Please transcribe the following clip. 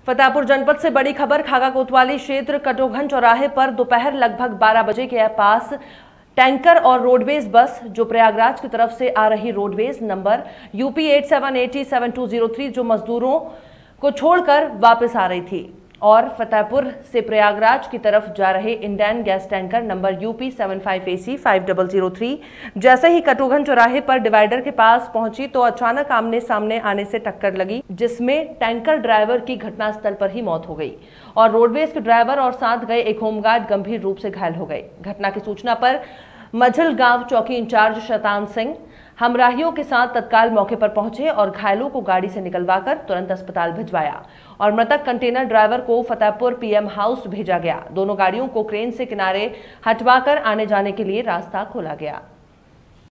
फतेहपुर जनपद से बड़ी खबर। खागा कोतवाली क्षेत्र कटोघन चौराहे पर दोपहर लगभग 12 बजे के पास टैंकर और रोडवेज बस जो प्रयागराज की तरफ से आ रही रोडवेज नंबर UP 87807203 जो मजदूरों को छोड़कर वापस आ रही थी और फतेहपुर से प्रयागराज की तरफ जा रहे Indian gas tanker number UP 75AC5003 जैसे ही कटोघन चौराहे पर डिवाइडर के पास पहुंची तो अचानक आमने सामने आने से टक्कर लगी, जिसमें टैंकर ड्राइवर की घटनास्थल पर ही मौत हो गई और रोडवेज के ड्राइवर और साथ गए एक होमगार्ड गंभीर रूप से घायल हो गए। घटना की सूचना पर मझल गांव चौकी इंचार्ज शतान सिंह हमराहियों के साथ तत्काल मौके पर पहुंचे और घायलों को गाड़ी से निकलवाकर तुरंत अस्पताल भिजवाया और मृतक कंटेनर ड्राइवर को फतेहपुर PM हाउस भेजा गया। दोनों गाड़ियों को क्रेन से किनारे हटवाकर आने जाने के लिए रास्ता खोला गया।